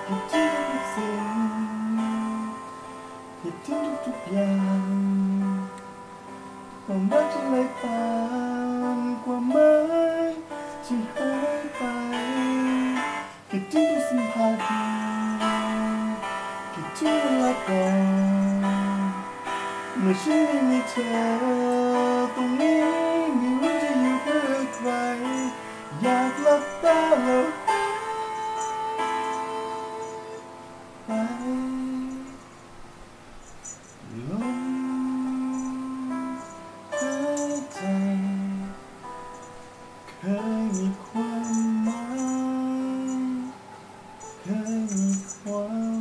คิดถึงทุกสิ่งคิดถึงทุกอย่างความรักที่ไหลผ่านความหมายที่หายไปคิดถึงทุกสัมผัสคิดถึงเวลาก่อนเมื่อฉันไม่มีเธอตรงนี้ไม่รู้จะอยู่เพื่อใครอยากหลับตาแล้วไปลมหายใจเคยมีความหมายเคยมีความ